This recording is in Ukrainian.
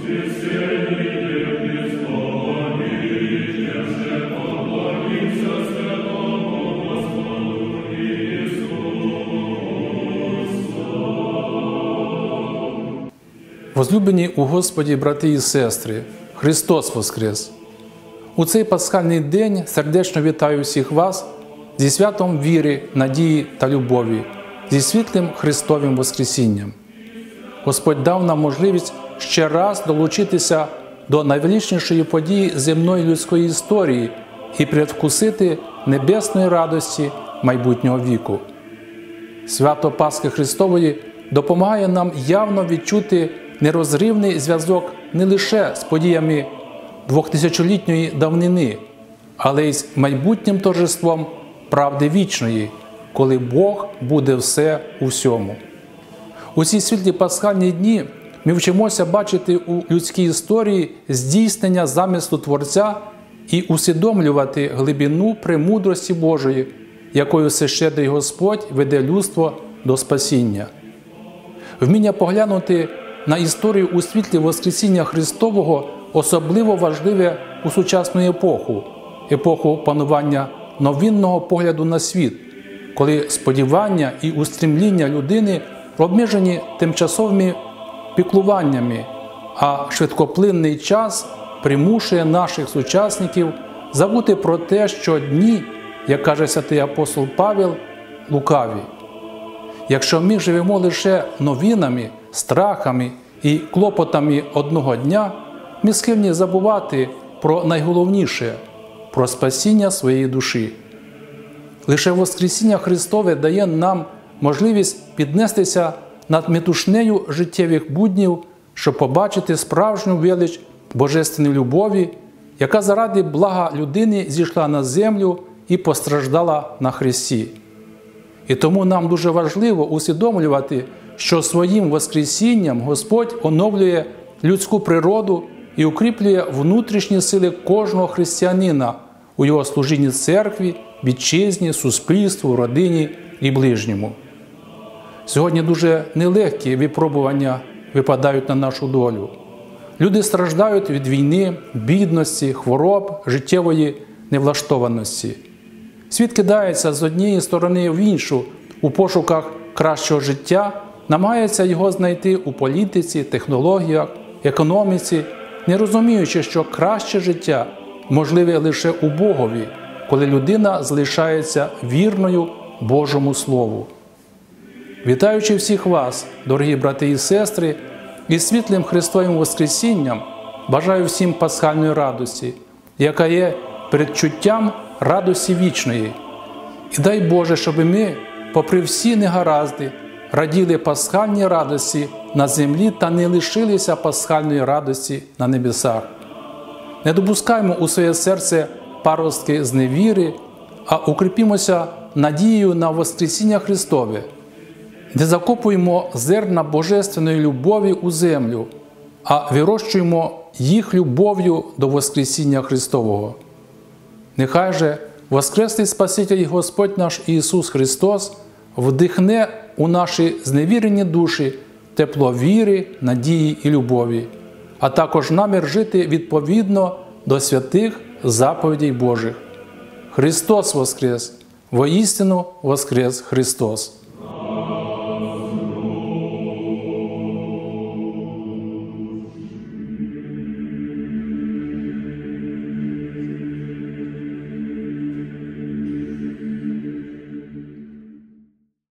Возлюблені у Господі брати і сестри, Христос Воскрес! У цей пасхальний день сердечно вітаю всіх вас зі святом віри, надії та любові, зі світлим Христовим Воскресінням. Господь дав нам можливість ще раз долучитися до найвеличнішої події земної людської історії і предвкусити небесної радості майбутнього віку. Свято Пасхи Христової допомагає нам явно відчути нерозривний зв'язок не лише з подіями двохтисячолітньої давнини, але й з майбутнім торжеством правди вічної, коли Бог буде все у всьому. У ці світлі пасхальні дні ми вчимося бачити у людській історії здійснення замислу Творця і усвідомлювати глибину премудрості Божої, якою всещедрий Господь веде людство до спасіння. Вміння поглянути на історію у світлі Воскресіння Христового особливо важливе у сучасну епоху панування новинного погляду на світ, коли сподівання і устремління людини обмежені тимчасовими піклуваннями, а швидкоплинний час примушує наших сучасників забути про те, що дні, як каже святий апостол Павел, лукаві. Якщо ми живемо лише новинами, страхами і клопотами одного дня, ми схильні забувати про найголовніше – про спасіння своєї душі. Лише Воскресіння Христове дає нам можливість піднестися над метушнею життєвих буднів, щоб побачити справжню велич Божественної любові, яка заради блага людини зійшла на землю і постраждала на хресті. І тому нам дуже важливо усвідомлювати, що своїм Воскресінням Господь оновлює людську природу і укріплює внутрішні сили кожного християнина у його служінні церкві, вітчизні, суспільству, родині і ближньому. Сьогодні дуже нелегкі випробування випадають на нашу долю. Люди страждають від війни, бідності, хвороб, життєвої невлаштованості. Світ кидається з однієї сторони в іншу у пошуках кращого життя, намагається його знайти у політиці, технологіях, економіці, не розуміючи, що краще життя можливе лише у Богові, коли людина залишається вірною Божому Слову. Вітаючи всіх вас, дорогі брати і сестри, із світлим Христовим Воскресінням, бажаю всім пасхальної радості, яка є передчуттям радості вічної. І дай Боже, щоб ми, попри всі негаразди, раділи пасхальній радості на землі та не лишилися пасхальної радості на небесах. Не допускаймо у своє серце паростки зневіри, а укріпімося надією на Воскресіння Христове. Не закопуємо зерна божественної любові у землю, а вирощуємо їх любов'ю до Воскресіння Христового. Нехай же Воскреслий Спаситель і Господь наш Ісус Христос вдихне у наші зневірені душі тепло віри, надії і любові, а також намір жити відповідно до святих заповідей Божих. Христос Воскрес! Воістину Воскрес Христос!